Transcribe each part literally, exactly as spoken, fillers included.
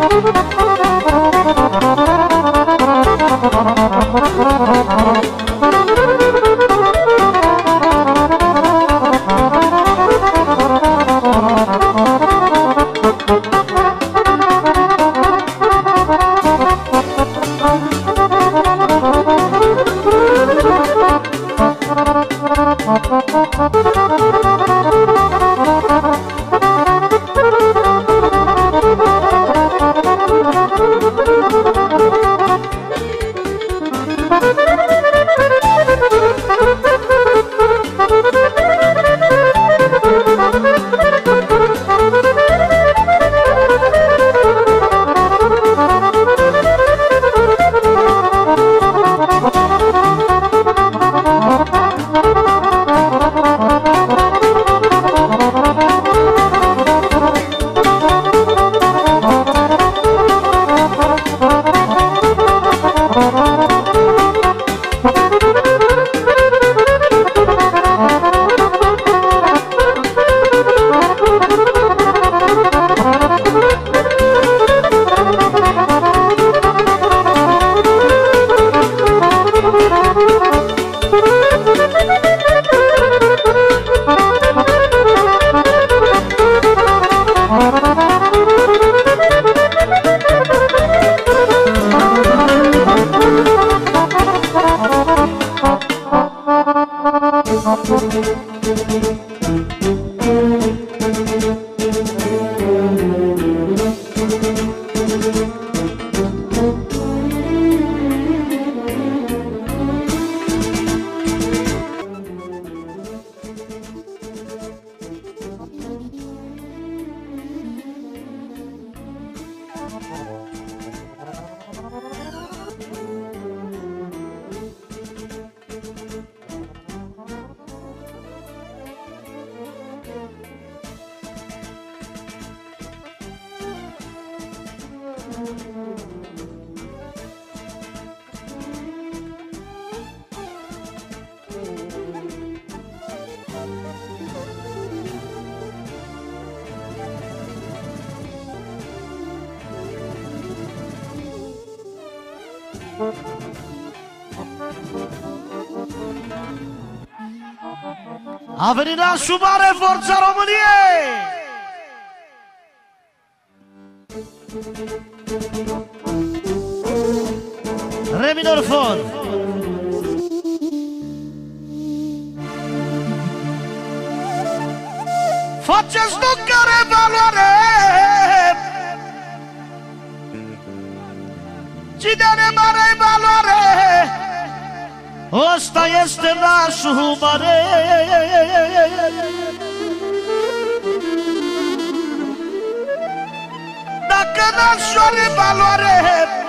A venit nașul mare, forța României! Re minor fon. Faceți nu care valoare, cine mare valoare, ăsta este nașul mare. Dacă nașul are valoare,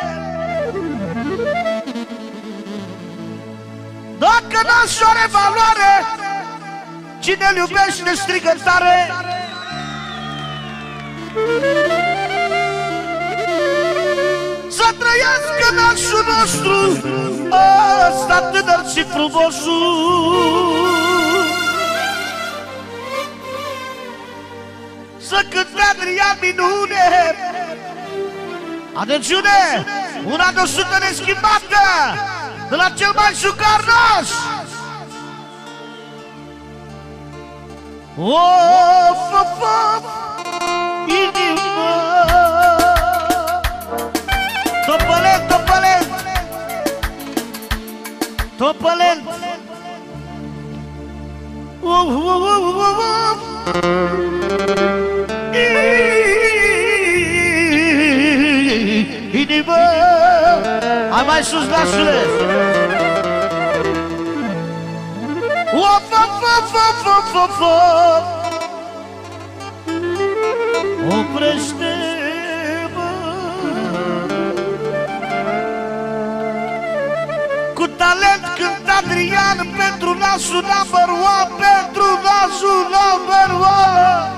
dacă nașul are valoare, cine-l iubește strigă tare. Să trăiască nașul nostru, ăsta tânăr și frumosul. Să cânte Adrian minune. Atențiune, una de o sută neschimbată de la cel mai jucar naș. Of, of, of, inima. Topălent, topălent, topălent. Uh, uh, uh, uh, uh. Inima. Hai mai sus, nașule. Of, of, of, of, of, of, of. Oprește-mă. Cu talent cânt Adrian pentru nașul number one, pentru nașul number one.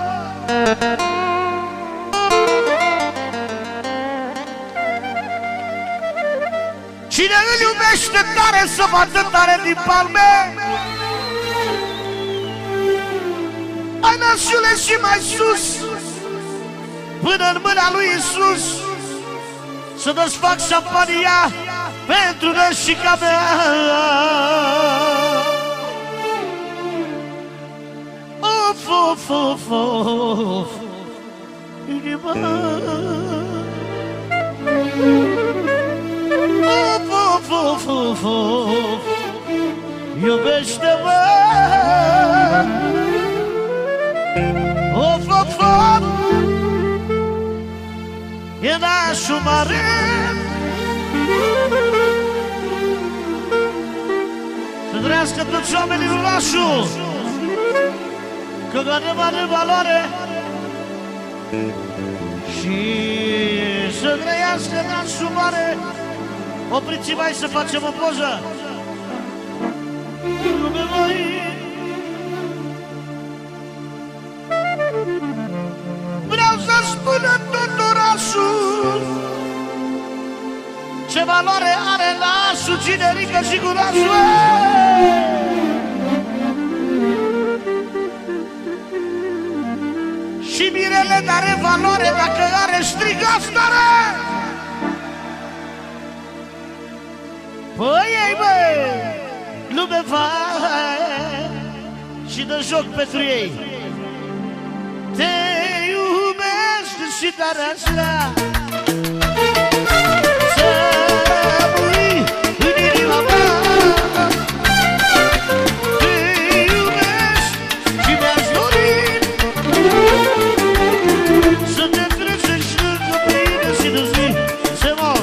Cine îl iubește tare să bată tare din palme. Hai nașule și mai sus, până în mâna lui Iisus. să desfac șampania pentru nășica mea. Of, of, of, of, inima. Of, of, of, of, of, iubește-mă. Of, of, of, e nașul mare. Să trăiască toți oamenii lui nașul, că gădem are valoare. Și să trăiască nașul mare. Opriți-vă aici să facem o poză. Lume mai vreau să spună tot orașul ce valoare are nașul, Cinerică și Curașul. Și Mirele n-are valoare dacă are, strigați tare! Păi ei, băi, lume vai și dă joc pentru ei. Te iubesc și tare așa, să rămâi în inima mea. Te iubesc și mi-aș dori să te trezești lângă mine și nu zi să mor.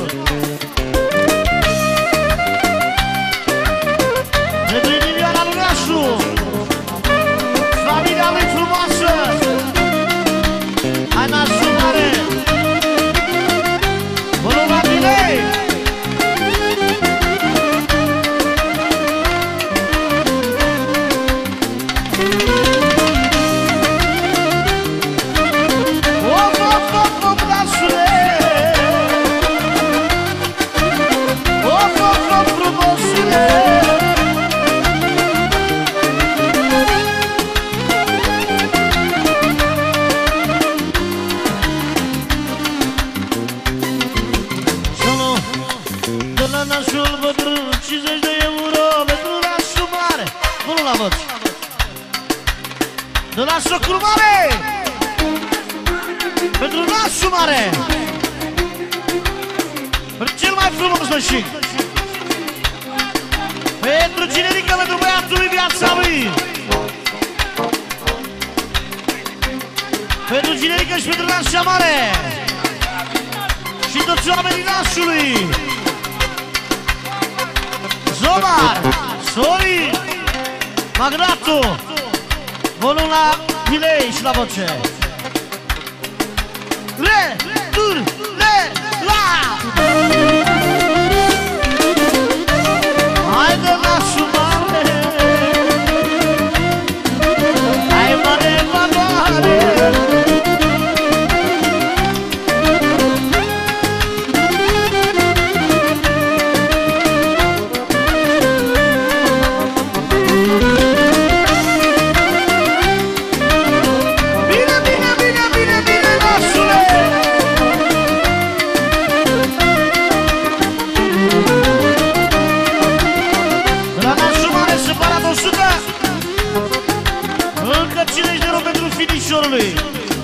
Pentru inimioara lui Nașu, familia lui frumoasă. Hai Nașu mare, volum la tine. Of, of, of, of, Nașule. Of, of, of, frumosule. Nașul bătrân, cincizeci de euro pentru nașul mare. Nu la văd. De la socru mare, pentru nașul mare, pentru cel mai frumos nășic, pentru Cinerică, pentru băiatul lui, viața lui, pentru Cinerică și pentru nașa mare și toți oamenii nașului. Zomar, Sori, Magnato, volum la pilei și la voce. Le, tur, le, la! Haide nașul mare, ai mare valoare. Finișorului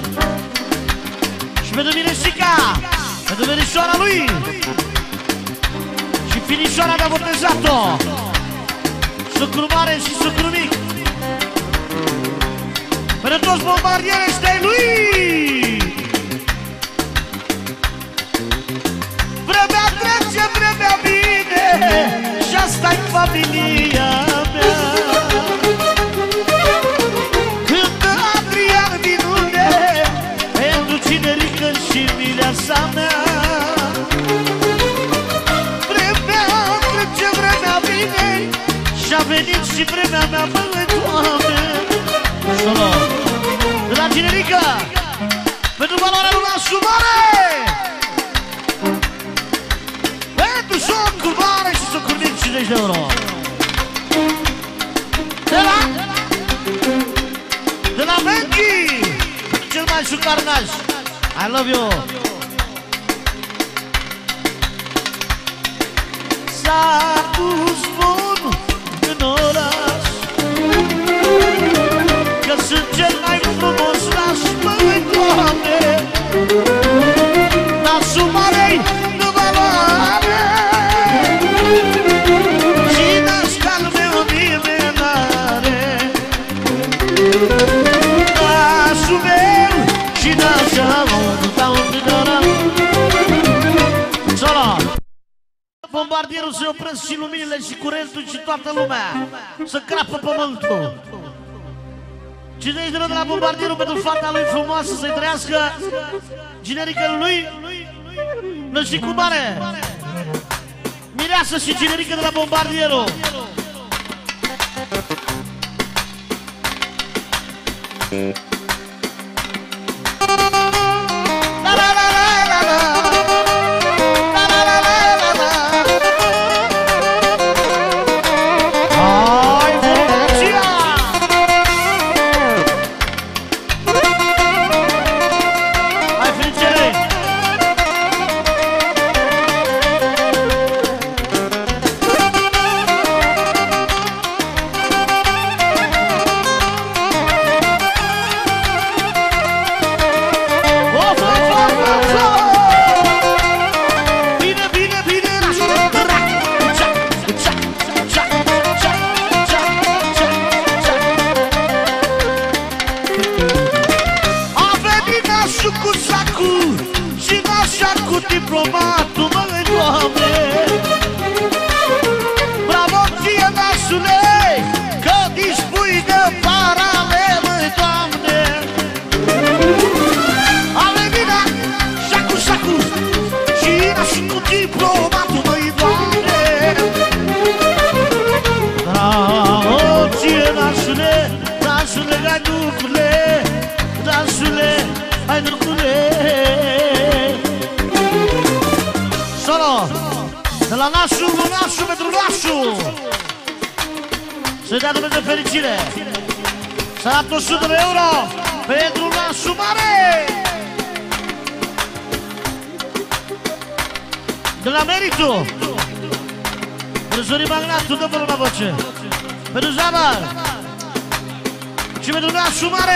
și pentru Mireșica, pentru verișoara lui și finișoara de-a botezat-o, socru mare și socru mic, pentru toți bombardieri ăștia lui. Vremea trece, vremea vine și asta-i familia mea. Cinerică și mireasa mea. Vremea trece, vremea vine și-a venit și vremea mea, băi, Doamne. Solo de la Cinerică, pentru valoarea lui nașul mare, pentru socul mare și socul mic, cincizeci de euro. De la De la Menchi, cel mai șucar naș, I love you. Dar cu spun în oraș că sunt cel mai frumos laș, măi, Doamne. Nasul mare-i nu valoare și nașcal meu nimeni n-are. Nasul meu și nașal nu dau din ora. Solo! Bombardierul se opresc și luminile și curentul și toată lumea să crapă pământul. cincizeci de lei de la Bombardierul pentru fata lui frumoasă, să-i trăiască generică lui Năști cu mare mireasă și generică de la Bombardierul. Diplomatul, măi, Doamne. Bravo ție, nașule, că dispui de paralel, măi, Doamne. A venit șacu, șacu și nașul cu diplomatul, măi, Doamne. Bravo ție, nașule, nașule, hai ducule, nașule, hai ducule. De la nașul, cu nașul, pentru nașul să-i dea Dumnezeu fericire. S-a dat o sută de euro pentru nașul mare. De la Meritul pentru Zorii Magnatul, dă vă la voce. Pentru Zabar și pentru nașul mare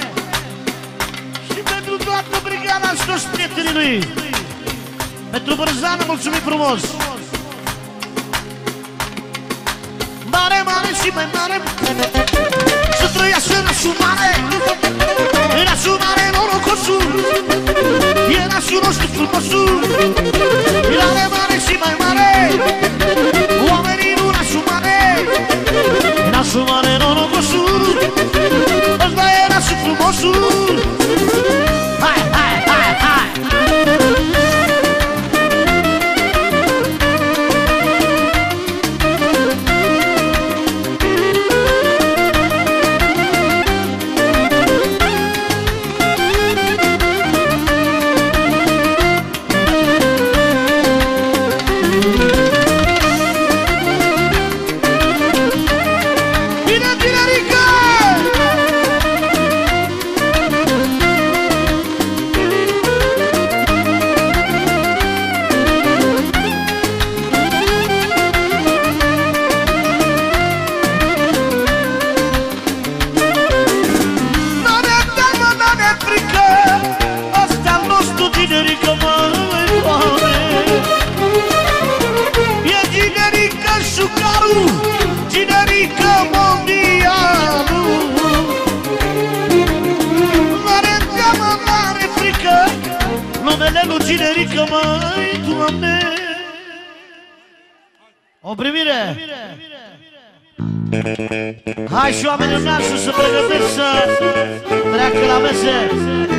și pentru toată brigada și toți prietenii lui. Pentru Bărzană, mulțumim frumos! Mare, mare și mai mare să trăiască nașul mare. E nașul mare norocosul, e nașul nostru frumosul. E mare, mare și mai mare, oamenii nu nașul mare. E nașul mare norocosul, ăsta e nașul frumosul. Hai, hai, hai, hai! Generică, măi, Doamne. O primire. Hai și oamenii noastre să pregătesc să treacă la mese.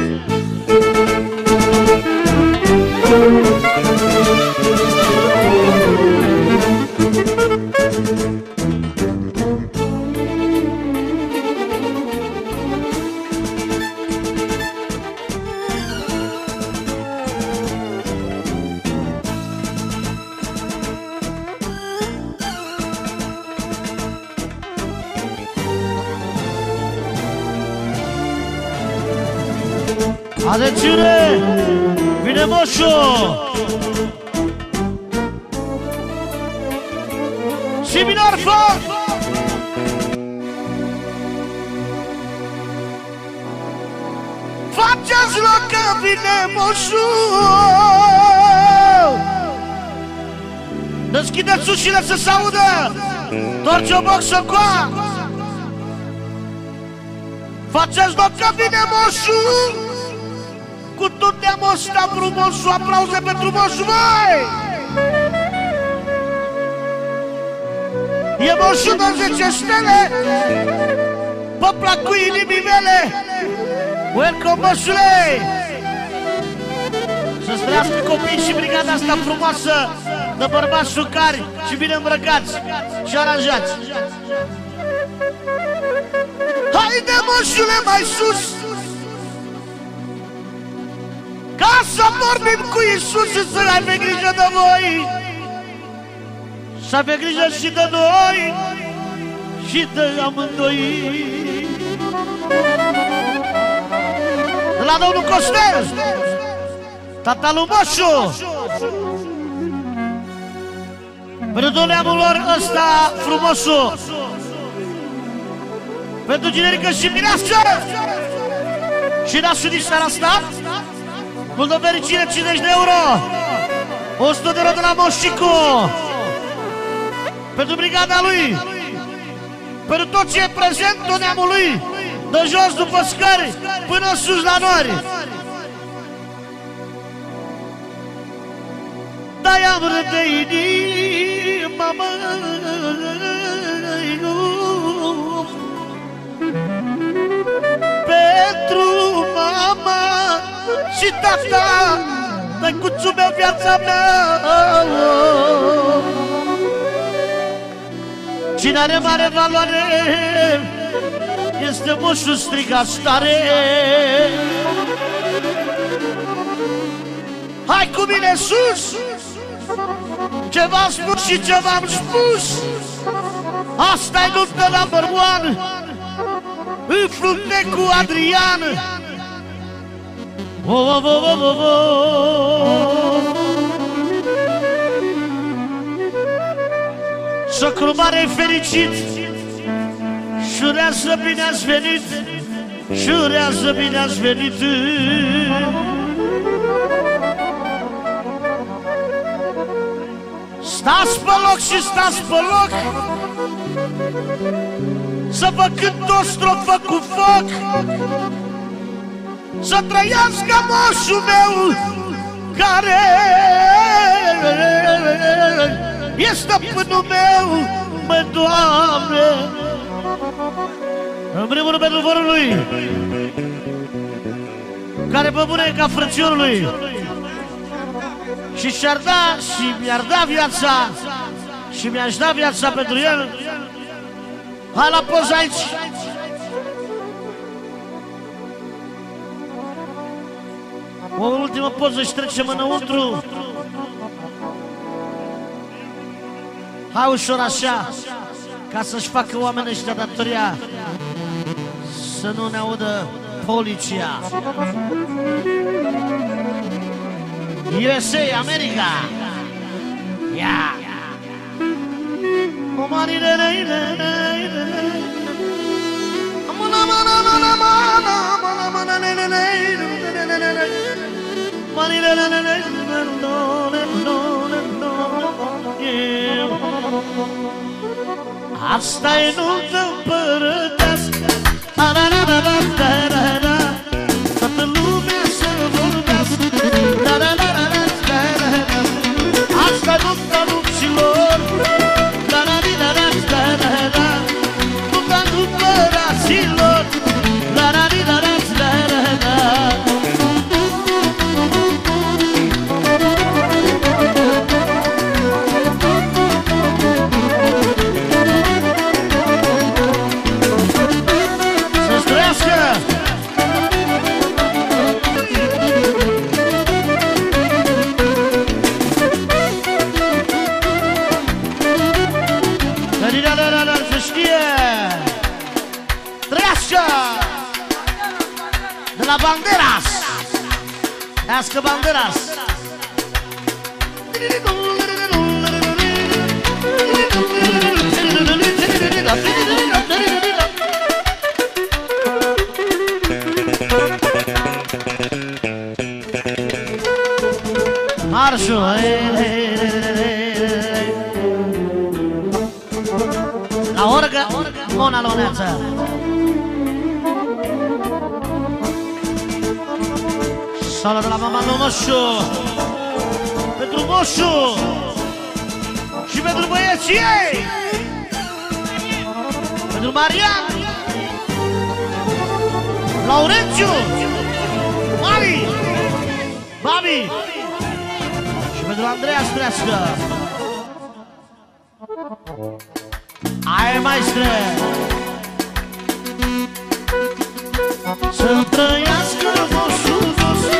Atențiune! Vine moșul! minor, foc! Faceți loc că vine moșul! Deschideți ușile să se audă! Torci o boxă coa! Faceți loc că vine moșul! Cu tot ne-am ăsta frumosul, aplauze pentru moșul, voi! E moșul de zece stele, pe placul inimii mele. Welcome, moșule! Să-ți trăiască copiii și brigada asta frumoasă de bărbați șucari și bine îmbrăcați și aranjați. Haide, moșule, mai sus! Ca să vorbim cu Iisus și să ai grijă de voi! Să avem grijă și de noi și de amândoi. De la domnul Costel, tata lui Moșu, pentru neamul lor ăsta frumosul, pentru generică și mirească și nașul din seara asta, multă fericire, cincizeci de euro, o sută de euro de la Moșicu. Pentru brigada lui, pentru tot ce e prezent, tot neamul lui, de jos după scări, până sus la nori. Da-i am de inima, măi, pentru mama și tata, tăicuțul meu, viața mea. Cine are mare valoare este moșul, striga stare. Hai cu mine sus, ce v-am spus și ce v-am spus. Asta-i nuntă number one, în frunte cu Adrian. Oh, oh, oh, oh, oh, oh. Socru mare fericit, șurează bine ați venit, șurează bine ați venit. Stați pe loc și stați pe loc, să vă cânt o strofă cu foc, să trăiască moșul meu, care e stăpânul meu, mă, Doamne. În primul rând pentru vorul lui, care pe bune e ca frățiorul lui, și și-ar da și mi-ar da viața, și mi-aș da viața pentru el. Hai la poză aici. O ultimă poză și trecem înăuntru. Hai ușor așa, ca să-și facă oamenii ăștia datoria, să nu ne audă poliția. U S A, America. Ia. Asta-i nuntă împărătească, toată lumea să vorbească. Asta-i nunta nupților, nunta împăraților. De la Banderas, Ască Banderas. Marșul! La orgă, Mona Loneață! Solo de la mama lui Moșu! Pentru Moșu! Și pentru băieții ei! Pentru Marian! Laurențiu! Mari! Babi! Și pentru Andreea Strească! Hai, maestre! Să trăiască Moșul nostru!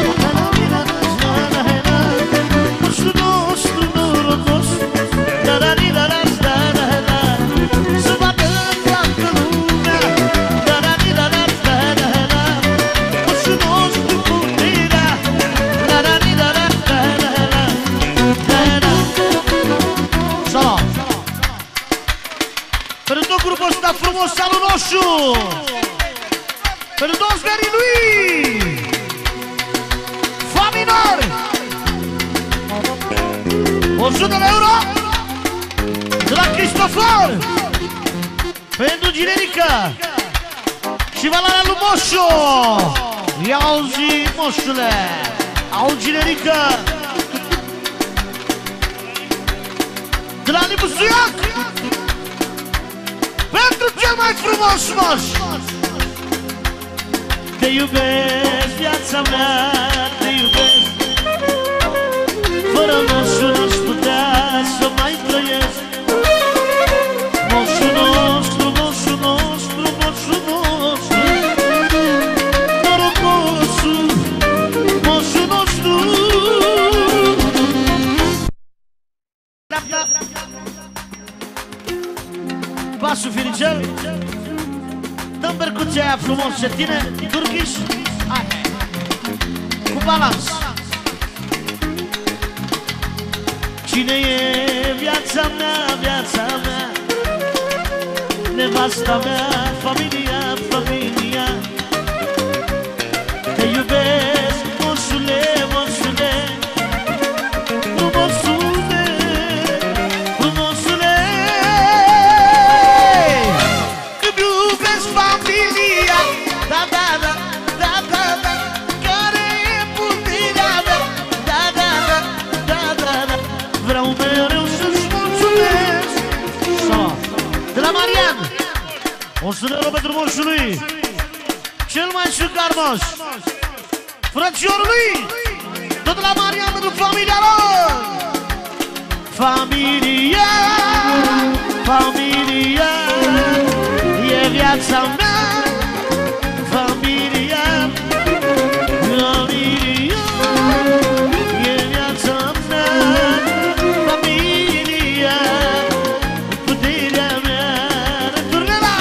Moșul nostru norodos! Să bată toată lumea! Moșul nostru puterea! Solo! Pentru tot grupul ăsta frumos, salut Moșu! Pentru toți verii lui! Fa minor! o sută de euro! De la Cristofor! Pentru Ginerica! Și valoarea lui Moșu! Ia auzi, Moșule! Au Ginerica! De la Libusuiac! Pentru cel mai frumos Moș! Te iubesc, viața mea, te iubesc. Fără Moșul n-aș putea să mai trăiesc. Moșul nostru, Moșul nostru, Moșul nostru, norocosul, Moșul nostru. Pasul Finicel. Dăm percuția aia frumos, ce tine, turkish. Hai, cu balans. Cine e viața mea, viața mea, nevasta mea, familia, familia. Te iubesc, Moșule, Moșule, frumosule, frumosule. Îmi iubesc familia, da, da, da, da, da, da, care e puterea mea, da, da, da, da, da, da. Vreau mereu să-ți mulțumesc. De la Marian, o sută de euro pentru Moșul lui, cel mai șucar Moș, frățiorul lui, tot de la Marian pentru familia lor. Familia, familia, e viața mea. Familia, familia, e viața mea. Familia, puterea mea. Returnă-la!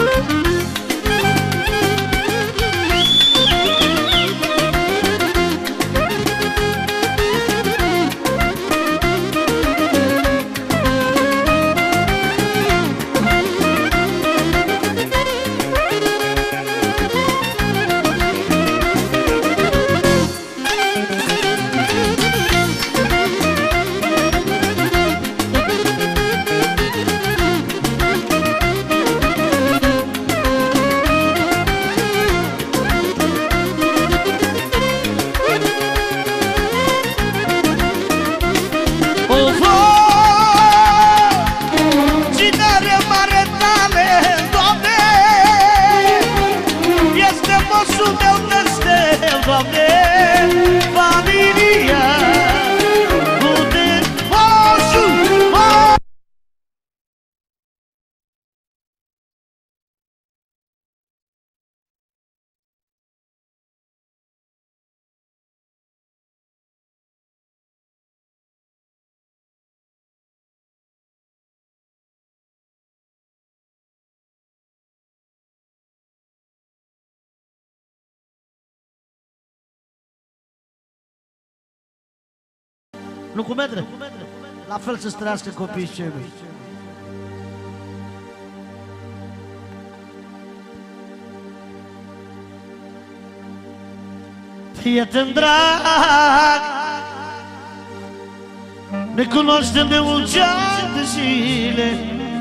Nu cu metre. La fel să străiască copiii cei mici. prieten drag, ne cunoaștem de mulți ani de zile.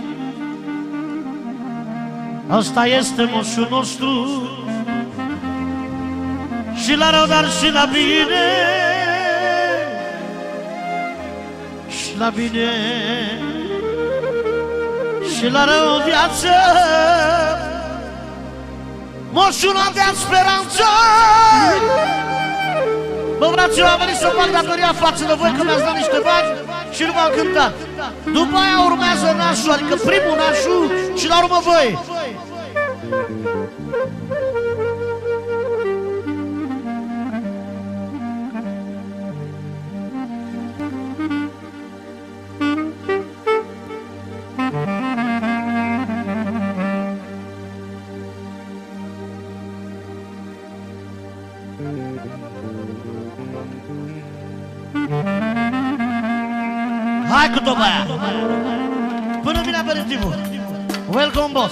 Asta este moșul nostru, și la rău, dar și la bine, și la bine, și la rău viață. Moșul n-a de speranță. Bă, fraților, am venit să fac datoria față de voi, că mi-ați dat niște bani și nu v-am cântat. După aia urmează nașul, adică primul nașul și la urmă voi. Hai cu toba aia! Până vine aperitivul! Welcome, boss!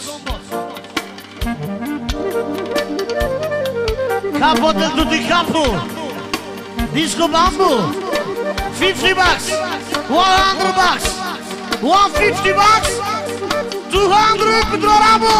Capo del tutti capo! Disco bamboo! fifty bucks! one hundred bucks! one hundred fifty bucks! two hundred pentru Ramo!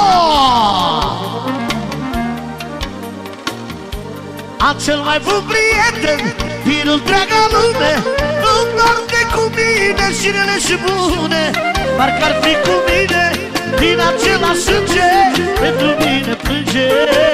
Am cel mai bun prieten din întreaga lume, împarte cu mine și rele și bune. Parcă ar fi cu mine din același sânge, pentru mine plânge.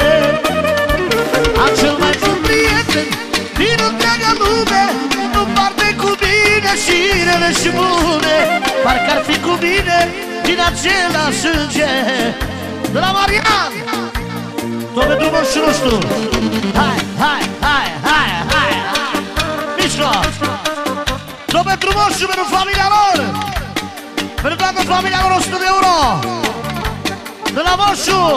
Am cel mai bun prieten din întreaga lume, împarte cu mine și rele și bune. Parcă ar fi cu mine din același sânge. De la Marian, tot pentru moșul nostru. Hai, hai, hai, hai, hai, hai. Mișco! Tot pentru moșul, pentru familia lor. Pentru toată familia lor, o sută de euro. De la moșul.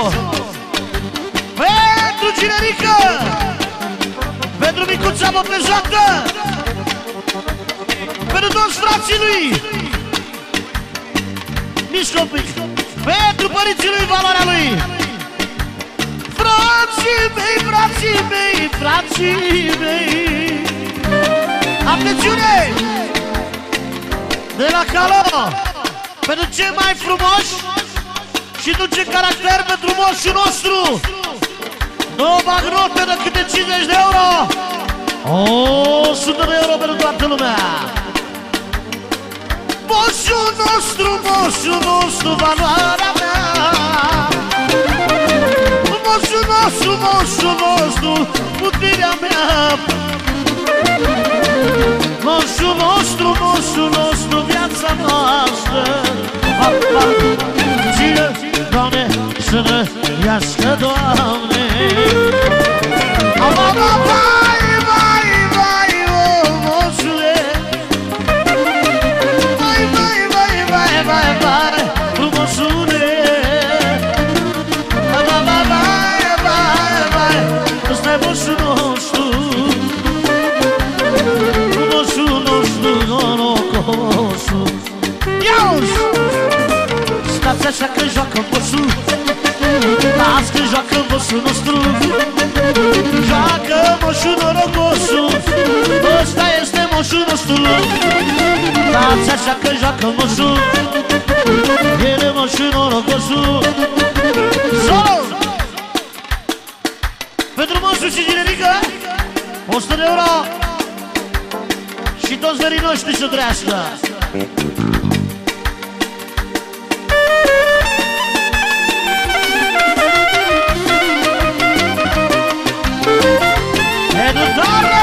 Pentru Ginerică. Pentru micuța botezată. Pentru toți frații lui. Mișco un pic. Pentru părinții lui, valoarea lui. Frații mei, frații mei, frații mei. Atențiune! De la Calo, pentru cei mai frumoși și duce caracter pentru moșul nostru. Două bagnote de câte cincizeci de euro. O sută de euro pentru toată lumea. Moșul nostru, moșul nostru, valoarea mea. Moșul nostru, moșul nostru, puterea mea. Moșul nostru, moșul nostru, viața noastră. Papa, ține, Doamne, să ne iască, Doamne. Vai, vai, vai, o moșule. Vai, vai, vai, vai, vai, vai, frumosule. Vai, vai, vai, vai, vai, ăsta-i moșul nostru. Moșul nostru, norocosul. Ia-uși! Stați așa că joacă moșul. Stați că joacă moșul nostru. Joacă moșul norocosul. Ăsta este moșul nostru. Stați așa că joacă moșul. El e moșul norocosul. Solo! Pentru moșul și Ginerică, o sută de euro. Și toți verii noștri să trăiască. Educare!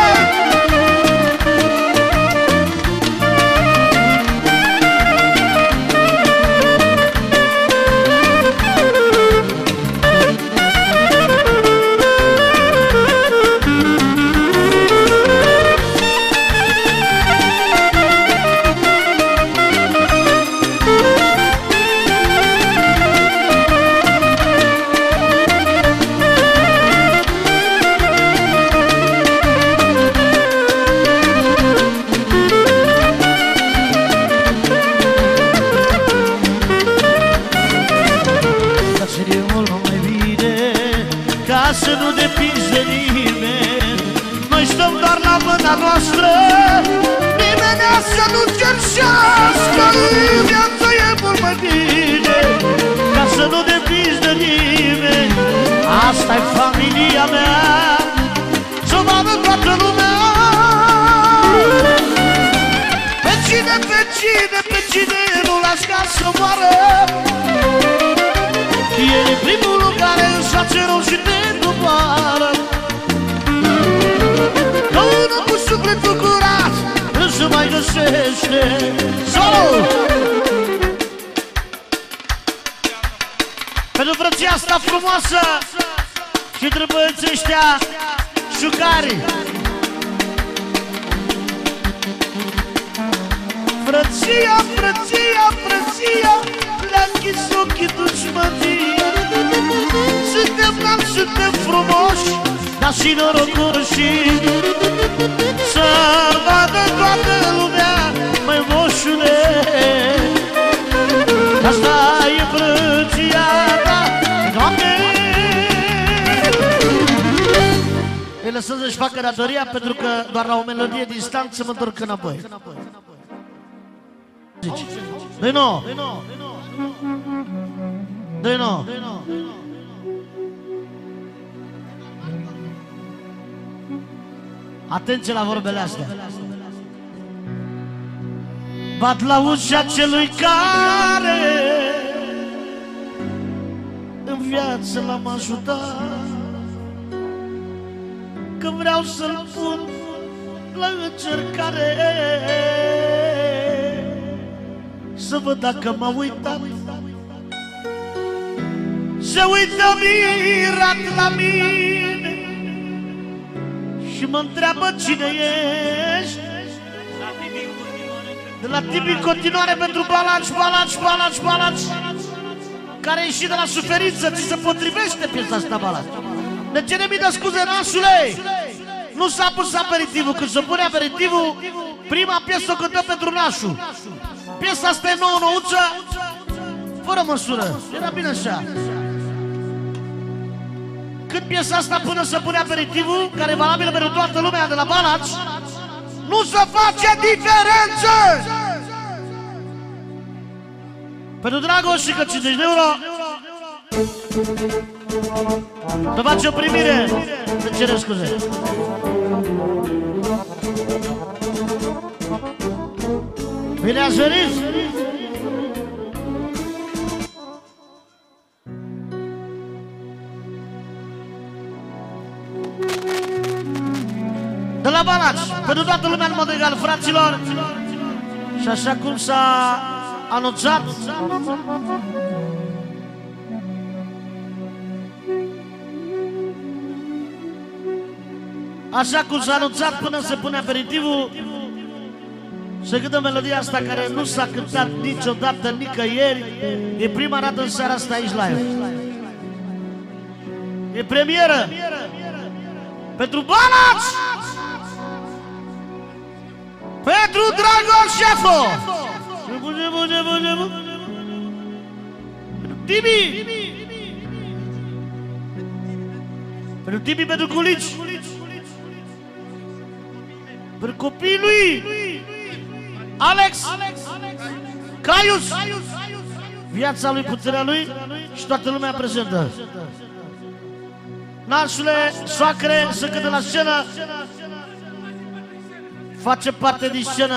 la mâna noastră, nimeni să nu cerșească. Viața e mult mai bine ca să nu depinzi de nimeni. Asta-i familia mea, să vadă toată lumea. Pe cine, pe cine, pe cine nu las ca să moară. El e primul care își face rău și te doboară. Că unul cu sufletul curat nu se mai găsește. Solo! Pentru frăția asta frumoasă și între băieții ăștia șucari. Frăția, frăția, frăția, le-a închis ochii dușmănia. Suntem înalți, suntem frumoși, dar și norocoși. Să-l vadă toată lumea, măi moșule. Asta e frăția ta, Doamne. Îi lăsăm să-și facă datoria, pentru că doar la o melodie distanță mă întorc înapoi. Dă-i nou! Dă-i nou! Atenție la vorbele astea. Bat la ușa celui care în viață l-am ajutat, că vreau să-l pun la încercare, să văd dacă m-a uitat. Se uită mirat la mine și mă întreabă cine ești. De la Tibi în continuare pentru Balanci, Balanci, Balanci, Balanci, care a ieșit de la suferință. Ți se potrivește piesa asta, Balanci. De ce ne mii de scuze, nașule? Nu s-a pus aperitivul. Când se pune aperitivul, prima piesă o cântăm pentru nașul. Piesa asta e nouă, nouță, fără măsură. Era bine așa. Când piesa asta până să pune aperitivul, care e valabilă pentru toată lumea de la Balanci, nu se face diferență. Pentru Dragoș și că cincizeci de euro te face o primire. Te cere scuze. Bine ați venit! De la Balanci, pentru toată lumea în mod egal, fraților. Și așa cum s-a anunțat, așa cum s-a anunțat, până se pune aperitivul, se cântă melodia asta care nu s-a cântat niciodată, nicăieri. E prima dată în seara asta aici live. E premieră pentru Balanci, pentru Dragoș Șefo, pentru Tibi, pentru Tibi, pentru Culici, pentru copiii lui Alex, Caius, viața lui, puterea lui și toată lumea prezentă. Nașule, soacre, să cântă la scenă. Face parte din scenă.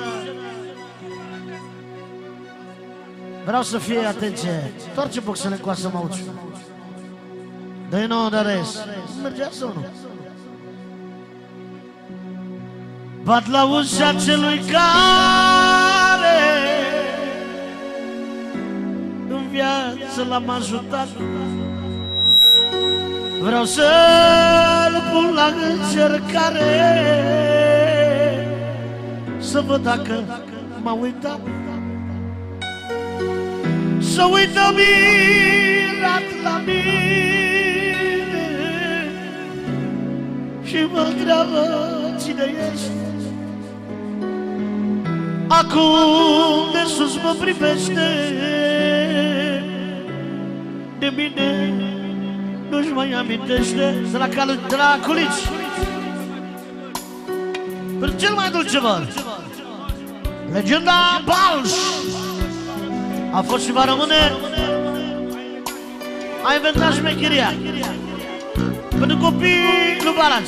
Vreau să fie atenție. Torce boxele cu să mă auzi. Dă-i nouă de res. Mergea sau nu? Bat la ușa celui care în viață l-am ajutat, vreau să-l pun la încercare, să văd dacă m-a uitat. Să uită mirat la mine și mă întreabă cine ești. Acum de sus mă privește, de mine nu-și mai amintește. De la, de la Culici. Pentru cel mai dulce văr, legenda Balș. A fost și va rămâne. A inventat șmecheria pentru copiii lui Balaț,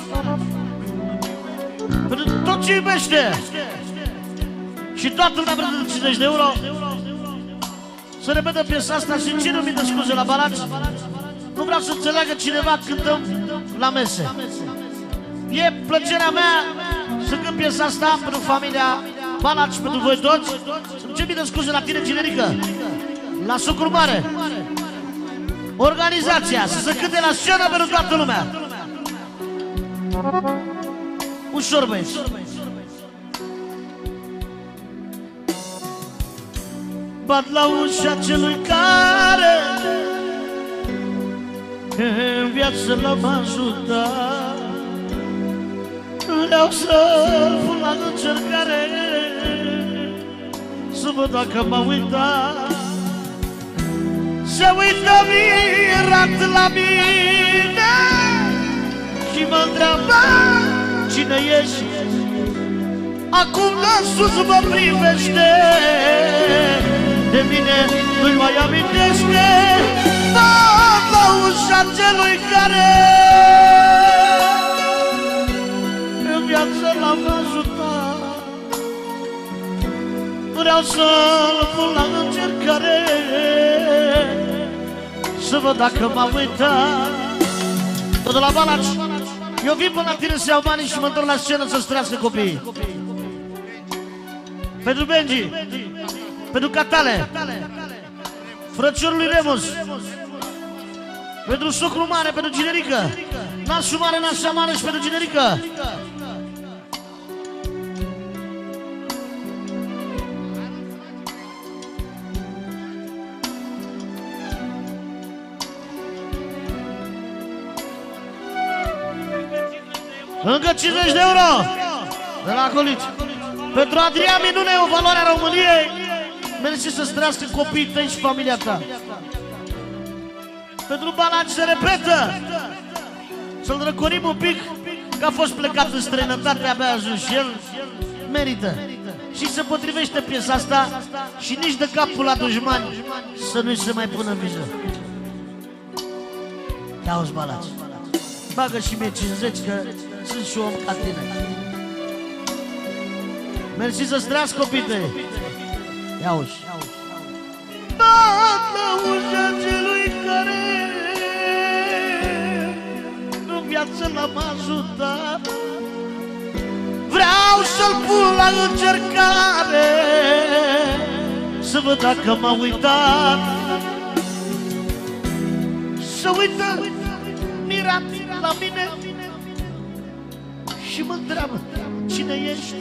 pentru tot ce iubește. Și toată lumea pentru cincizeci de euro să repetă piesa asta și cine mi dă scuze la Balaț. Nu vreau să înțeleagă cineva cântăm la mese. E plăcerea mea să cânt piesa asta pentru familia Balaț, pentru voi toți. Ce mi dă scuze la tine, Cinerică, la Sucru Mare, organizația, să se cânte la scenă pentru toată lumea. Ușor, băieți. Bat la ușa celui care în viață l-am ajutat. Vreau să-l pun la încercare, să văd dacă m-a uitat. Se uită mirat la mine și mă întreabă cine ești. Acum de sus mă privește, de mine nu-i mai amintește. Bat la ușa celui care în viață l-am ajutat. Vreau să-l pun la încercare, să văd dacă m-a uitat. Tot de la Balaț, eu vin până la tine să iau banii și mă întorc la scenă să străiască copiii. Pentru Benji, pentru Catale, frățiorul lui Remus, pentru Sucru Mare, pentru Cinerică, nașul mare, nașa mare și pentru Cinerică. Încă cincizeci de euro de la Colici. Pentru Adrian Minune, o valoare a României. Mersi să străiască copiii tăi și familia ta. Pentru Balaț se repetă, să-l răcorim un pic, că a fost plecat în străinătate, abia a ajuns și el. Merită. Și se potrivește piesa asta și nici de capul la dușmani să nu-i se mai pună în viză. Te auzi, Balaț, bagă și mie cincizeci, că sunt și om ca tine. Mersi să străiască copiii tăi. Ia uși. Bat la ușa celui care în viață l-am ajutat. Vreau să-l pun la încercare, să văd dacă m-a uitat. Să uită mirat la mine și mă întreabă cine ești.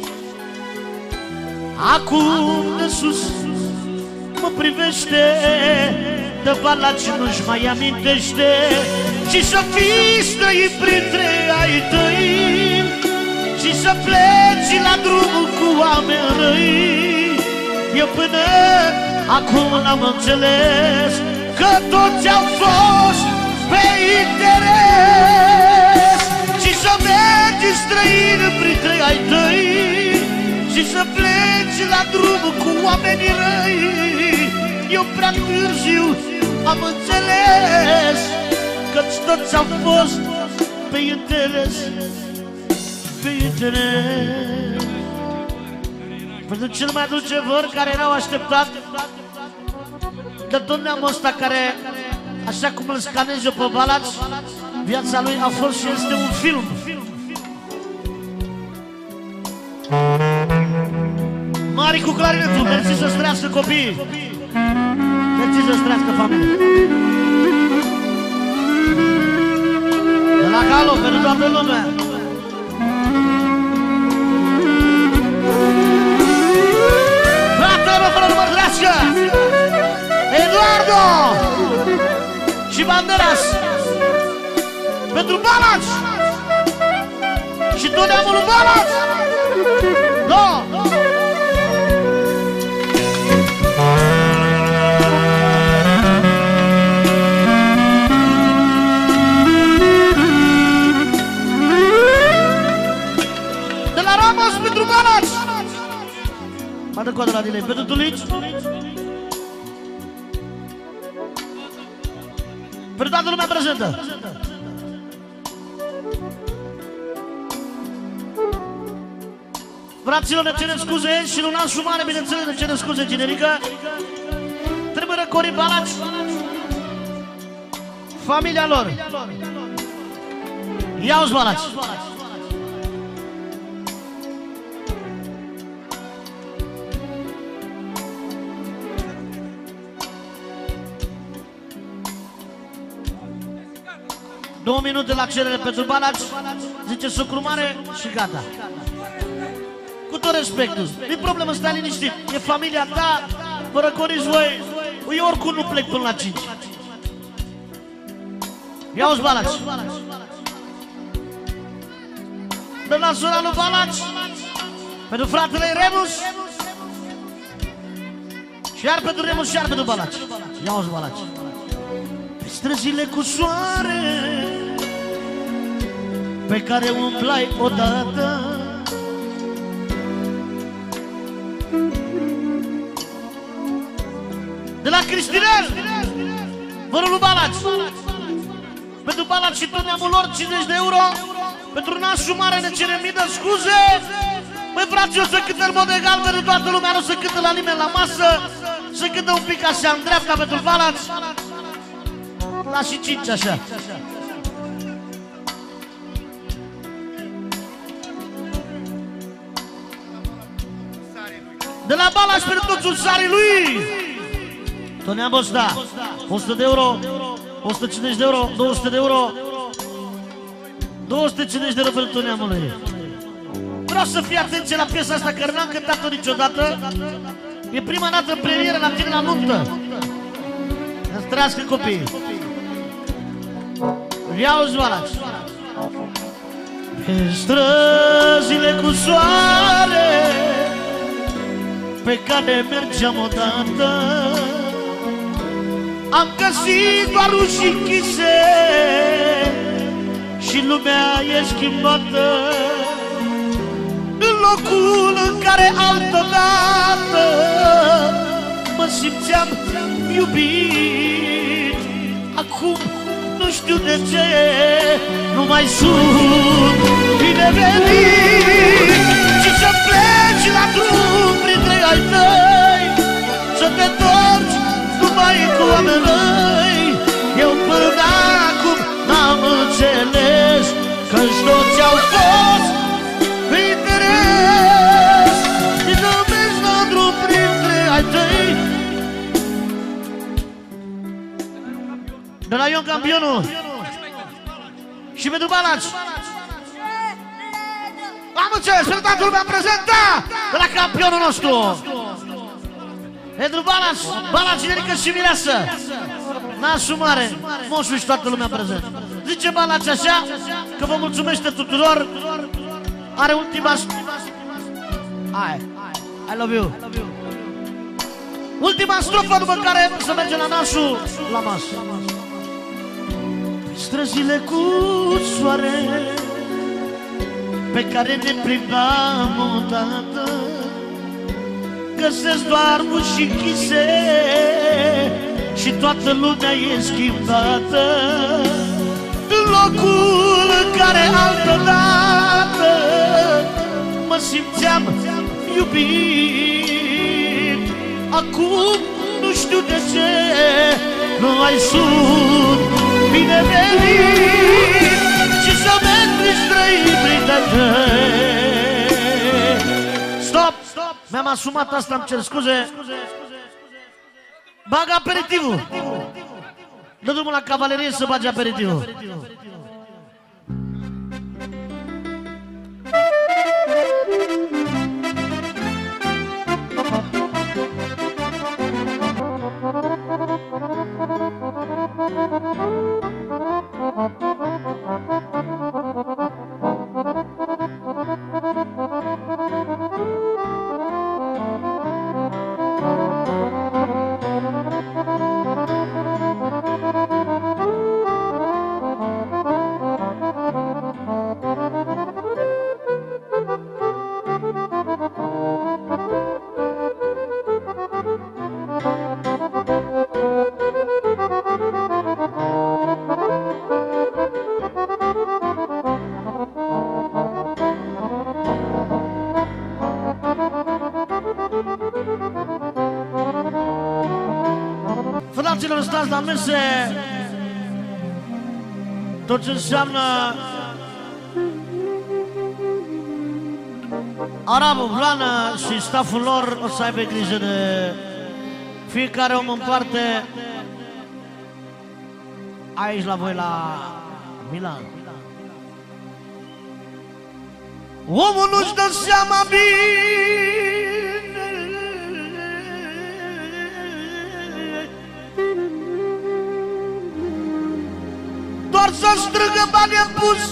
Acum de sus mă privește, de Balaț nu-și mai amintește. Și să fii străin printre ai tăi, și să pleci la drum cu oameni răi. Eu până acum n-am înțeles că toți au fost pe interes. Și să mergi străin printre ai tăi, și să pleci la drum cu oamenii răi. Eu prea târziu am înțeles că-ți toți au fost pe interes, pe interes. Pentru cel mai dulce văr care n-au așteptat, de tot neamul ăsta care, așa cum îl scanez eu pe Balaț, viața lui a fost și este un film. Mari cu clarinetul, mersi să străiască copiii, mersi să străiască familie. De la Galo, pentru toată lumea. Frate, mă, fără număr drească, Eduardo și Banderas, pentru Balaț și tot neamul lui Balaț. No! De la Ramos pentru Balaci! Mă dă coadă la delay, pentru Tulici. Pentru toată lumea prezentă. Fraților, ne cerem scuze și lui Nașu Mare, bineînțeles, ne cerem scuze generică. Trebuie răcorit Balaci. Familia lor. Ia-uzi Balaci. Două minute la cerere pentru Balaci. Zice Sucru Mare și gata. Cu tot respectul, nu-i problemă, stai liniștit. E familia ta, vă răcoriți voi. Eu oricum nu plec până la cinci. Ia-uzi Balaci. Dă la zona lui Balaci. Pentru fratele Remus. Și iar pentru Remus și iar pentru Balaci. Ia-uzi Balaci. Pe străzile cu soare pe care umblai odată, de la Cristinel, vărul lui Balaci. Pentru Balaci și tot neamul lor, cincizeci de euro. Pentru Nașu Mare ne cerem mii de scuze. Băi frații, o să cântă în mod egal pentru toată lumea, nu să cântă la nimeni la masă. Să cântă un pic așa în dreapta pentru Balaci. La și cinci așa. De la Balaci pentru toți usarii lui. Tonea Bosda, o sută de euro, o sută cincizeci de euro, două sute de euro, două sute cincizeci de euro pentru Toneamului. Vreau să fii atenție la piesa asta, că n-am cântat-o niciodată. E prima dată în premieră la tine la nuntă. Să-ți trăiască copiii. Ia-uzi Balaci. Pe străzile cu soare pe care mergeam odată, am găsit doar uși închise și lumea e schimbată. În locul în care altădată mă simțeam iubit, acum nu știu de ce nu mai sunt binevenit. Și să pleci la drum printre ai tăi, să te întorci numai cu oameni răi. Eu până acum n-am înțeles că-și toți au fost pe interes. Și să mergi la drum printre ai tăi. De la Ion Campionul și pentru Balaci. Am înțeles, pentru toată lumea prezentă de la campionul nostru. Pentru Balaci, Balaci, Generică și Mireasă, Nașu Mare, Moșu și toată lumea prezent. Zice Balaci așa, că vă mulțumește tuturor. Are ultima... Hai, I love you. Ultima strofă după care să mergem la Nașu la masă. Străzile cu soare pe care ne plimbam odată, găsesc doar uși închise și toată lumea e schimbată. În locul în care altădată mă simțeam iubit, acum nu știu de ce nu mai sunt binevenit. Și să mergi străini printre tăi. Stop! Mi-am asumat asta, îmi cer scuze. Bagă aperitivul. Dă drumul la cavalerie să bage aperitivul. Fraților, stați la mese tot ce înseamnă Arabu, Blană și staful lor. O să aibă grijă de fiecare om în parte. Aici la voi la Milan. Omul nu-și dă seama bine doar să strângă bani în pus.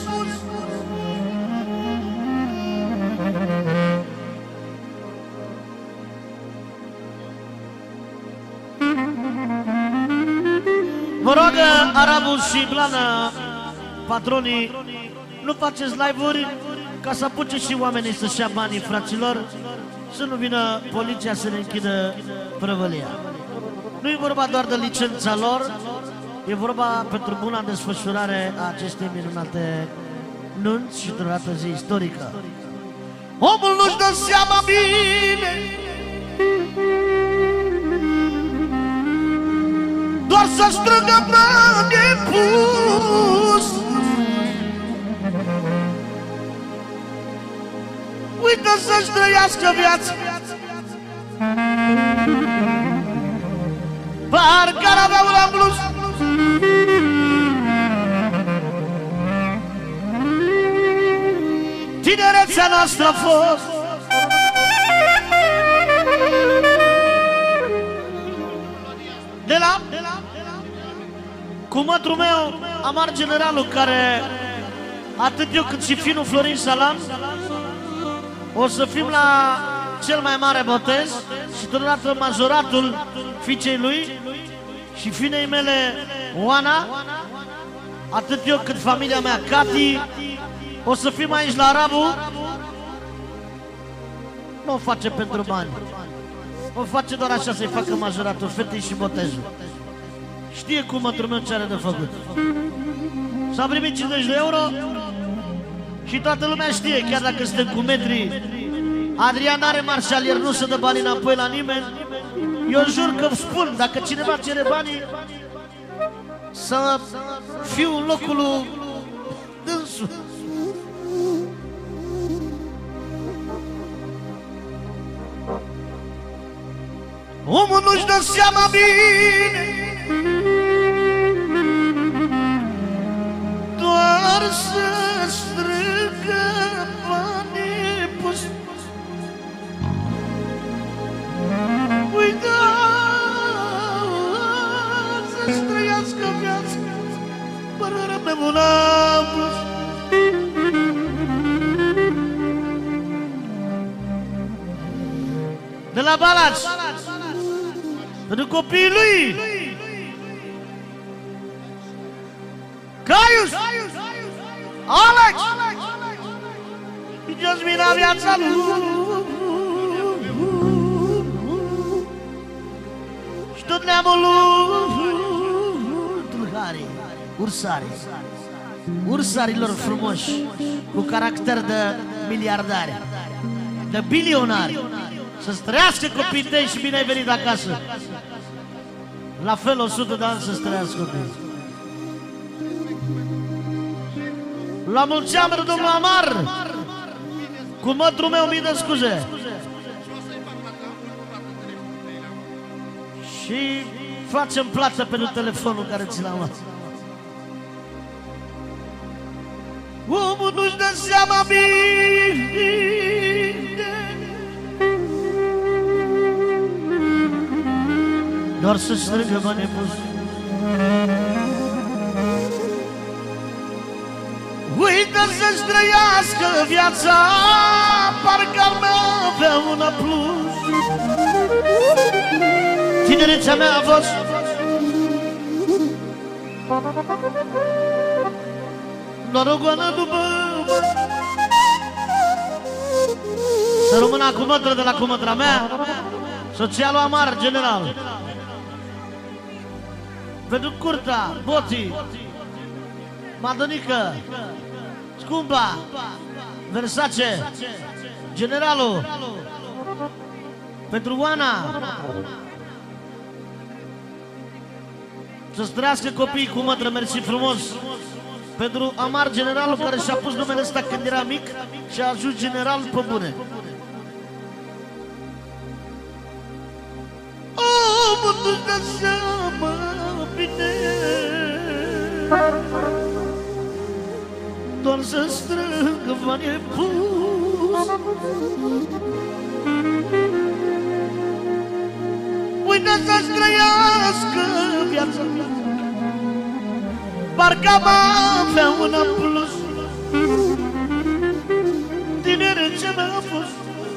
Vă rog, Arabu și Blană, patronii, nu faceți live-uri ca să apuce și oamenii să-și ia banii, fraților, să nu vină poliția să ne închidă prăvălia. Nu e vorba doar de licența lor, e vorba pentru buna desfășurare a acestei minunate nunți și totodată zi istorică. Omul nu-și dă seama bine doar să strângă bani în pus. Uită să-și trăiască viața, parcă ar avea un plus. Tinerețea noastră a fost de la cu mătru meu, Amar Generalul, care atât eu cât și finul Florin Salam o să fim la cel mai mare botez și totodată majoratul fiicei lui și finei mele Oana, atât eu cât familia mea Cati o să fim aici la Arabu. Nu o face pentru bani, o face doar așa să-i facă majoratul fetei și botezul. Știe cum mătrul meu ce are de făcut. S-a primit cincizeci de euro și toată lumea știe, chiar dacă suntem cu metri. Adrian are marșalier, nu se dă banii înapoi la nimeni. Eu jur că spun, dacă cineva cere banii, să fiu în locul lui dânsul. Omul nu-și dă seama bine doar să strângă banii pus. Uita să-și trăiască viața, fără rămâne un plus. De la Balaci, pentru copiii lui Caius, Alex, și-ți mina viața lui și tot neamul lui Tulhari, ursari, ursarilor frumoși cu caracter de miliardari, de bilionari. Să-ți trăiască copiii tăi și bine ai venit acasă. La fel o sută de ani să-ți trăiască copiii. La mulți ani, domnul Amar, cu mătrul meu mii de scuze. Și facem plată pentru telefonul care ți l-am luat. Omul nu-și dă seama bine doar să-și strângă banii pus. Uită să-și trăiască viața, parcă ar mea avea una plus. Tinerețea mea a fost norogoană după să rămână cu mătră de la cumătra mea, socialul Amar General, pentru Curta, Boții, Madonică, Scumpa, Versace, Generalul, pentru Oana, Să-ți trăiască copiii cu mătră, mersi frumos. Pentru Amar, generalul care și-a pus numele ăsta când era mic și a ajuns general pe bune. Omul nu-și dă seama bine, doar să strângă bani pus. Uite să-și trăiască viața mea, parcă am avea una plus. Tinerețea mea a fost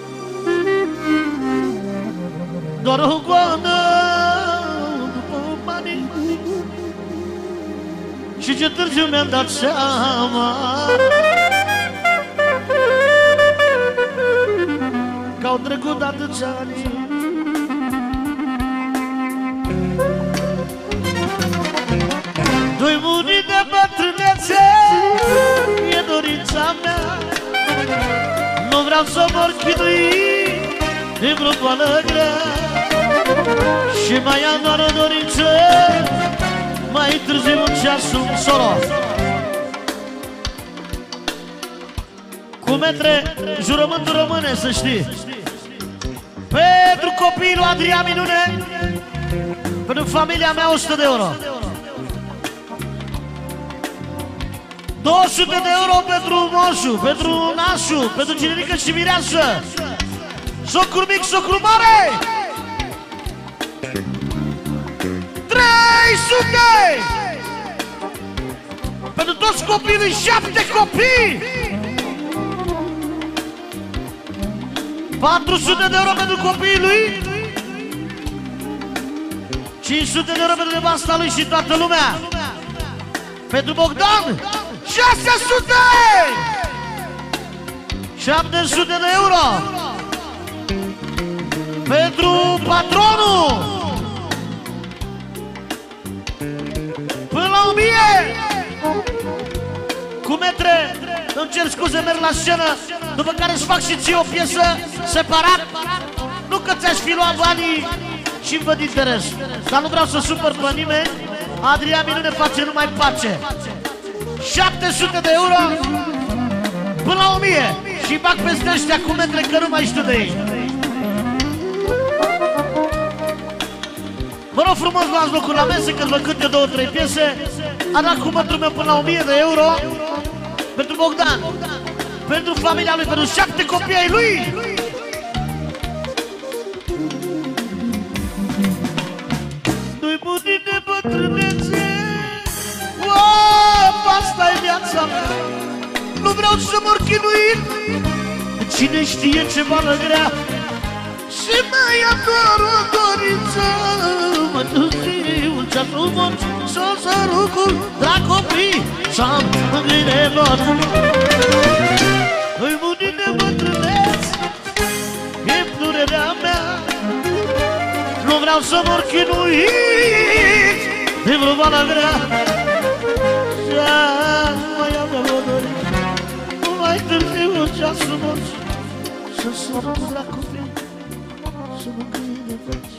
doar o goană după banii. Și ce târziu mi-am dat seama că au trecut atâția ani. Doi muri de bătrânețe e dorința mea. Nu vreau să mor chinuit de vreo boală grea. Și mai am doar o dorință, mai târziu în ceasul solo. Cu metre, jurământul rămâne, să știi. Pentru copiii lui Adrian Minune, pentru familia mea, o sută de euro. două sute de euro pentru moșu, pentru nașu, pentru cinerică și mireasă. Socru mic, socru mare. trei sute pentru toți copiii, șapte copii. patru sute de euro pentru copiii lui. cinci sute de euro pentru nevasta lui și toată lumea. Pentru Bogdan șase sute! șapte sute de euro pentru patronul. Până la o mie. Cu metre, îmi cer scuze, merg la scenă, după care îți fac și ție o piesă separat. Nu că ți-aș fi luat banii și-mi văd interes, dar nu vreau să supăr pe nimeni. Adrian Minune face numai pace. șapte sute de euro până la o mie. Și bag peste ăștia cu metre, că nu mai știu de ei. Vă rog frumos, luați locul la mese, că-ți vă cânte două, trei piese. A dat cu mătrul meu până la o mie de euro pentru Bogdan, pentru familia lui, pentru șapte copii ai lui. Doi buni de bătrânețe, asta-i viața mea. Nu vreau să mor chinuit, cine știe ce boală grea. Și mai am doar o dorință, mă târziu în ceasul morți, să o sărucul la copii să-mi mângâine vor. Doi buni de bătrâneți e durerea mea. Nu vreau să mor chinuit de vreo boală grea. Mai aveam o dorință, mai târziu în ceasul morți, să sărucul la copii să mângâine voci.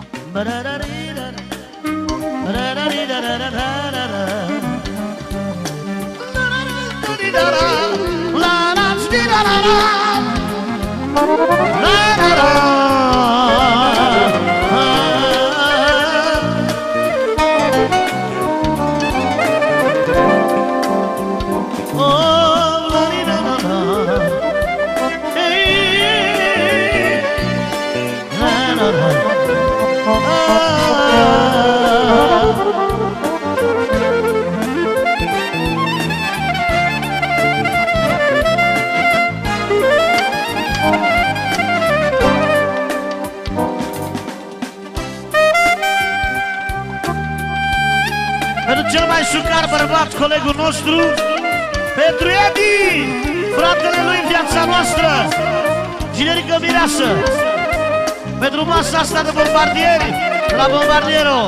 Pentru cel mai șucar bărbat, colegul nostru, pentru Edi, fratele lui în viața noastră, generică mireasă, pentru masa asta de bombardieri, la Bombardiero.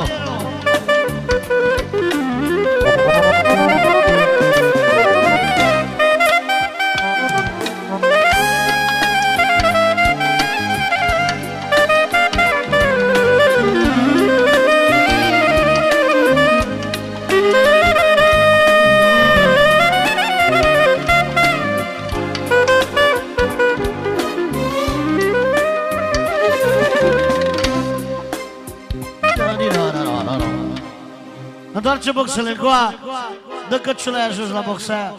întoarce boxele încoa. Dă căciula aia jos la boxa aia.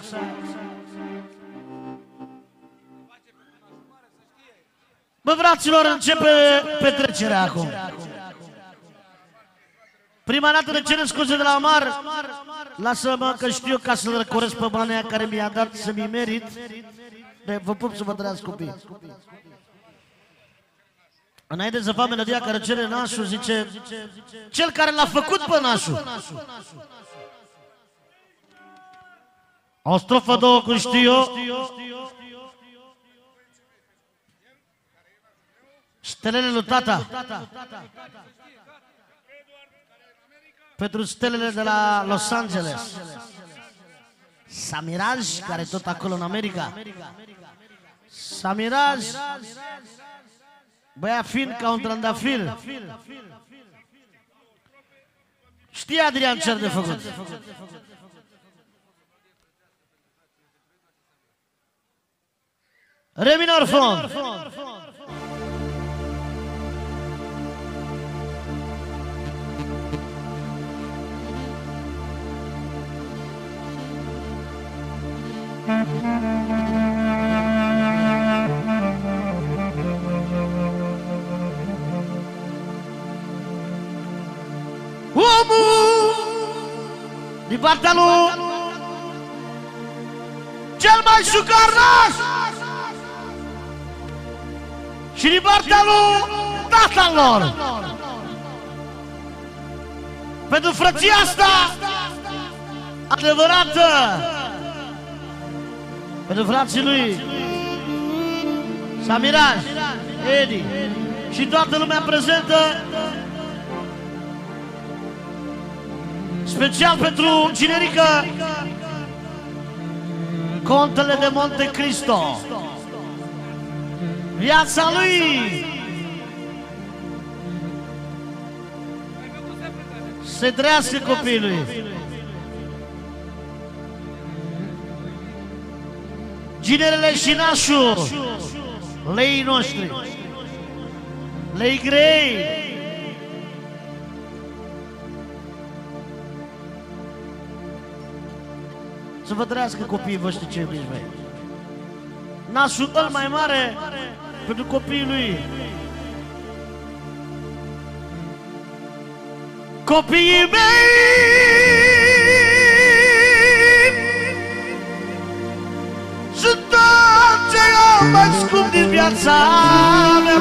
Bă, fraților, începe petrecerea acum. Prima dată de cer scuze de la Omar. Lasă-mă că știu ca să-l răcoresc pe banii care mi-a dat să mi merit. Vă pup să vă trăiască copii. Înainte să fac melodia care cere nașul, zice cel care l-a făcut pe nașul. O strofă, două, cum știu eu. Stelele lui tata. Pentru stelele de la Los Angeles. Samiraj, care e tot acolo în America. Samiraj, băia fin ca un trandafir. Știe Adrian ce-ar de făcut. Re minor fond. Omul din partea lui cel mai șucarnaș și din partea lui tatăl lor. Pentru frăția asta adevărată, pentru frații lui Samiraj, Edi și toată lumea prezentă, special pentru Ginerică, Contele de Monte Cristo. Viața lui se trăiască copilului. Ginerele și nașul, leii noștri, lei grei. Să vă trăiască copiii voștri ce iubiți, băi. Nașul cel mai mare pentru copiii lui. Copiii mei sunt tot ce am mai scump din viața mea.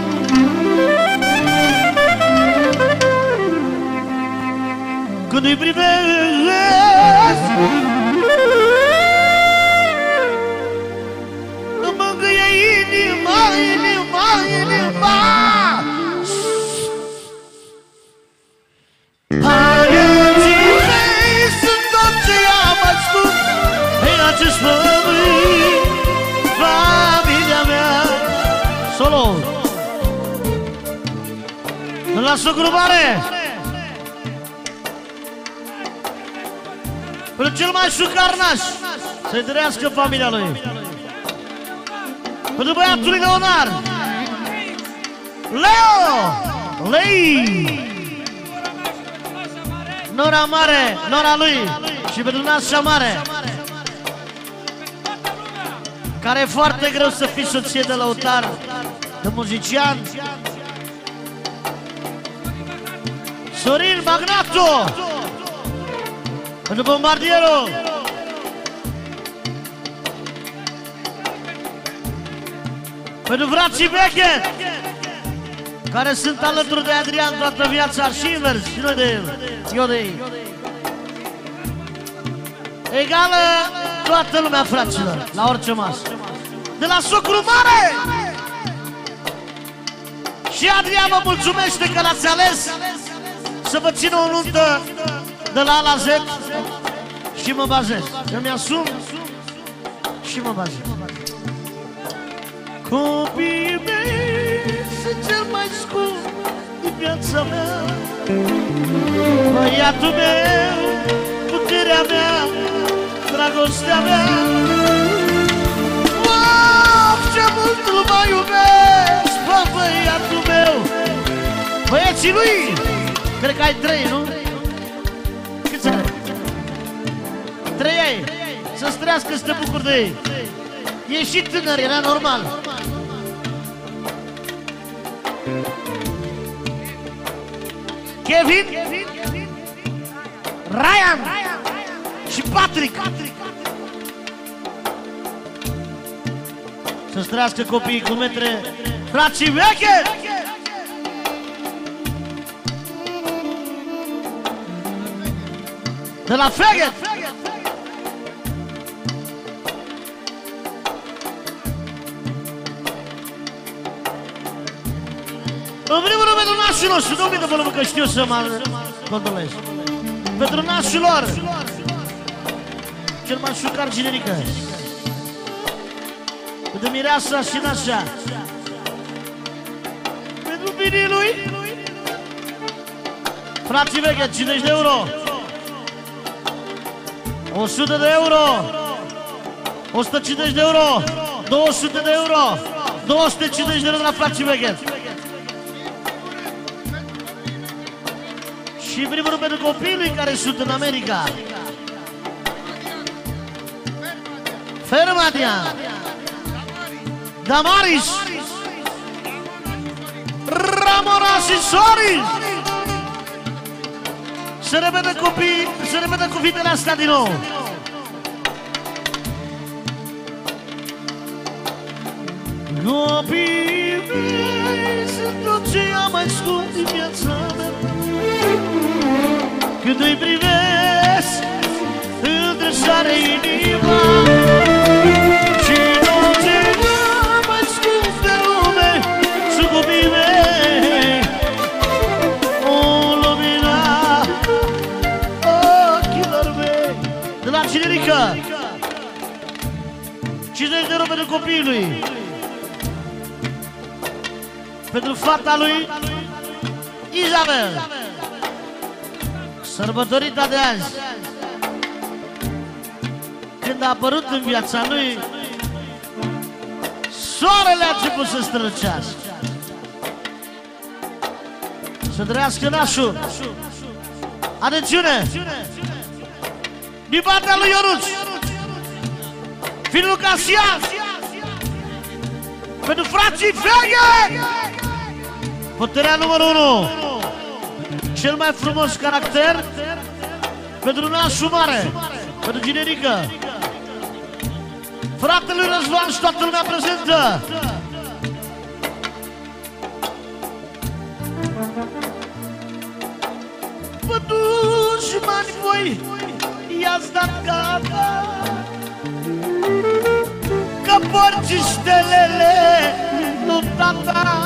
Când îi privesc, îmi mângâie inima, inima, inima. Părinții mei sunt tot ce am mai scump în acest pământ. Familia mea. Solo la socru mare, pentru cel mai șucarnaș, să-i trăiască familia lui. Pentru băiatul lui Leonard, Leo, Lei, nora mare, nora lui, și pentru nașa mare, care e foarte greu să fii soție de lăutar, de muzician. Sorin Magnato, pentru bombardierul, pentru frații Beckett, care sunt alături de Adrian toată viața și invers, și noi de el, eu de ei. Egală toată lumea, fraților, la orice masă. De la socru mare! Și Adrian vă mulțumește că l-ați ales să vă țină o nuntă de la A la Z și mă bazez. Îmi asum și mă bazez. Copiii mei sunt cel mai scump din viața mea. Băiatul meu, puterea mea, dragostea mea. Wow, ce mult îl mai iubesc, bă, băiatul meu. Băieții lui, cred că ai trei, nu? Trei, să-ți trăiască, să te bucuri de ei. E și tânăr, era normal. Kevin, Ryan și Patrick. Să-ți trăiască copiii cu metre, frații veche. De la Feghet. În primul rând pentru nașul nostru, nu mi-e de volumă că știu să mă condolez. Pentru nașul lor, cel mai șucar generică. Pentru mireasa și nașa. Pentru binii lui, frații veche, cincizeci de euro. o sută de euro, o sută cincizeci de euro, două sute de euro, două sute cincizeci de euro de la frații veche. Și în primul rând pentru copiii care sunt în America. Fermadia, Damaris, Ramona și Soris. Se repetă copii, se repetă cuvintele astea din nou. Copiii mei sunt tot ce am mai scump din viața mea. Când îi privesc, îmi tresare inima. Și tot ce am mai scump de lume sunt copiii mei. O lumina ochilor mei. De la Cinerică, cincizeci de euro pentru copiii lui. Pentru fata lui Isabel, sărbătorita de azi, când a apărut în viața lui, soarele a început să strălucească. Să trăiască nașul. Atențiune! Din partea lui Ionuț, fiul Casian, pentru frații Feghet, puterea numărul unu, cel mai frumos caracter, pentru nașul mare, pentru Ginerică, fratele lui Răzvan și toată lumea prezentă. Bă, dușmani voi, i-ați dat gata, că porci stelele, nu tata.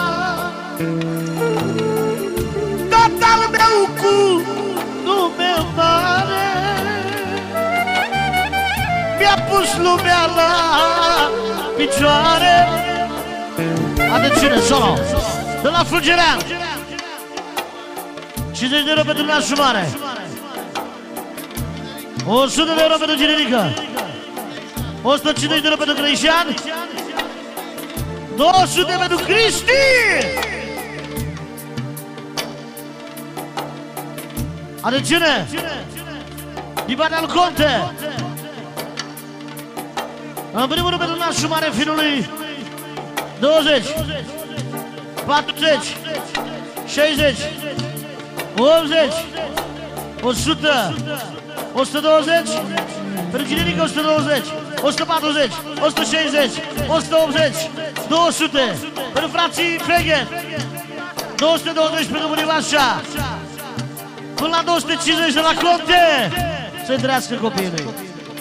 Tatăl meu cu nume mare mi-a pus lumea la picioare. Atențiune, solo de la Fulgerean, cincizeci de euro pentru nașul mare, o sută de euro pentru Ginerică, o sută cincizeci de euro pentru Crăișan, două sute pentru Cristi. Atențiune! Din partea lui Conte, în primul rând pentru nașul mare finului, douăzeci, patruzeci, șaizeci, optzeci, o sută, o sută douăzeci, pentru Ginerică o sută douăzeci, o sută patruzeci, o sută șaizeci, o sută optzeci, două sute, pentru frații Feghet, două sute douăzeci pentru Bunivașa, până la două sute cincizeci de la Conte. Să-i trăiască copiii lui.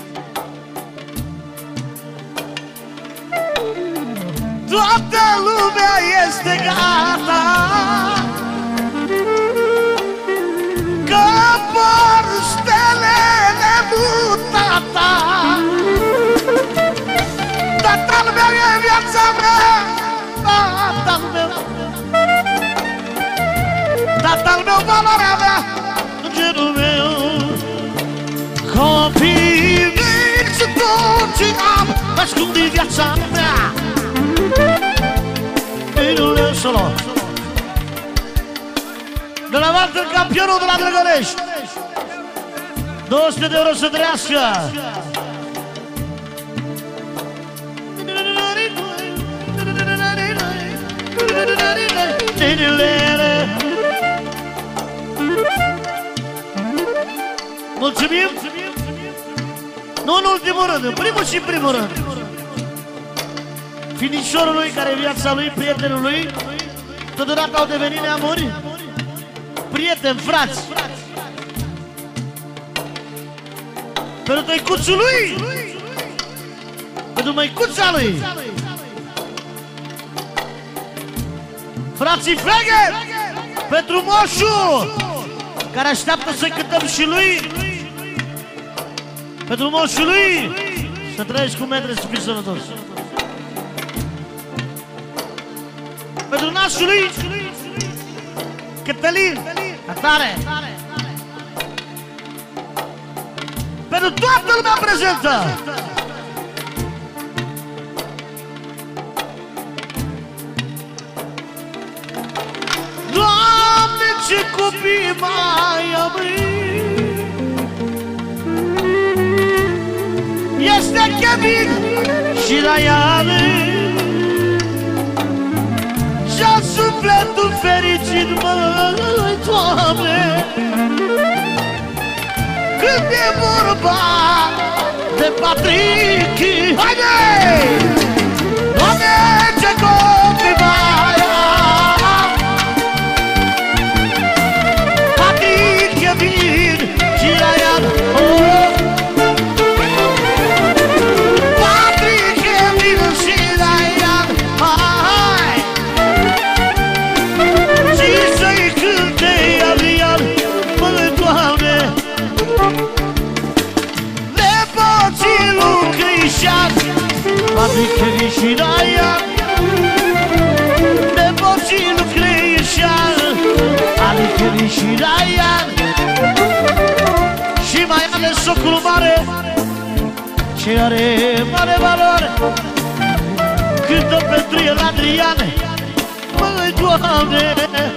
Toată lumea este gata, că por stelele lui tata. Tatăl meu e viața mea, tatăl meu, tatăl meu, valoarea mea, îngerul meu. Copiii mei sunt tot ce am mai scump din viața mea. Minule solo de la Walter, campionul de la Drăgălești, două sute de euro să trăiască. Mulțumim. Nu în ultimul rând, în primul și în primul rând, finișorului care e viața lui, prietenul lui, totodată au devenit neamuri, prieteni, frați. Pentru tăicuțul lui, pentru măicuța lui, frații Feghe, pentru moșu care așteaptă să cântăm și lui, pentru moșul lui, să trăiești cu metre să fii sănătos. Pentru nașul lui, Cătălin, atare. Pentru toată lumea prezentă. Doamne, ce copii mai am. Este Kevin și Ryan și-a sufletul fericit, măi, Doamne, când e vorba de Patrick. Haide! Doamne, ce copii mai am. Patrick, Kevin și Ryan, oh. Patrick, Kevin și Ryan, nepoții lui Cristian, Patrick, Kevin și Ryan, și mai ales socul mare, ce are mare valoare, cântă pentru el Adrian, măi, Doamne.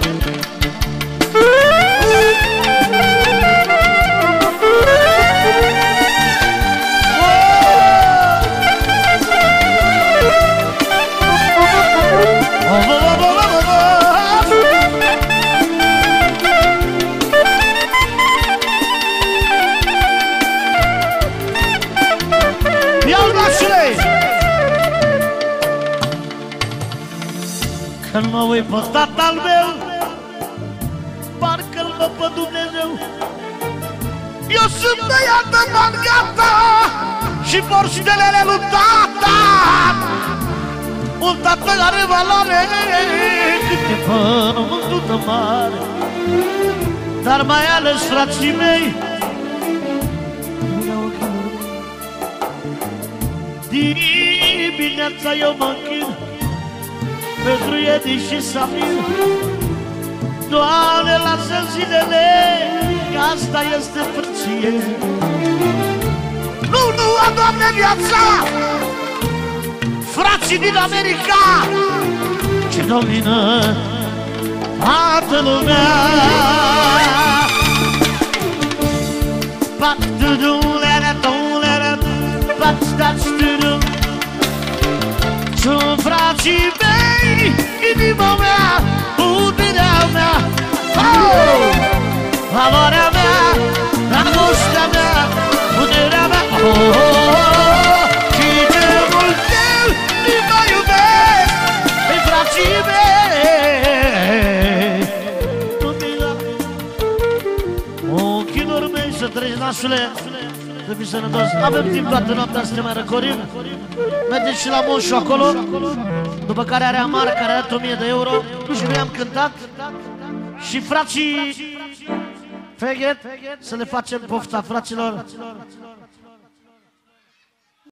Când mă uit pe tatăl meu, parcă-l văd pe Dumnezeu. Eu sunt băiat de bani gata și por stelele lui tata. Un tată are valoare cât e pământul de mare. Dar mai ales frații mei, dimineața eu mă închin pentru Edi și Samir. Doamne, lasă zilele, că asta este frăție. Nu, nu, a, Doamne, viața! Frații din America, ce domină toată lumea. Sunt frații mei, inima mea, puterea mea, oh! Valoarea mea, dragostea mea, puterea mea, oh! Și ce mult eu îi mai iubesc pe frații mei. Ochilor mei să treci, nașule, să fii sănătos. Avem timp toată noaptea să ne mai răcorim. Mergeți și la moșu acolo, după care are Amar, care a dat o mie de euro și noi am cântat. Și frații Feghet, să le facem pofta, fraților.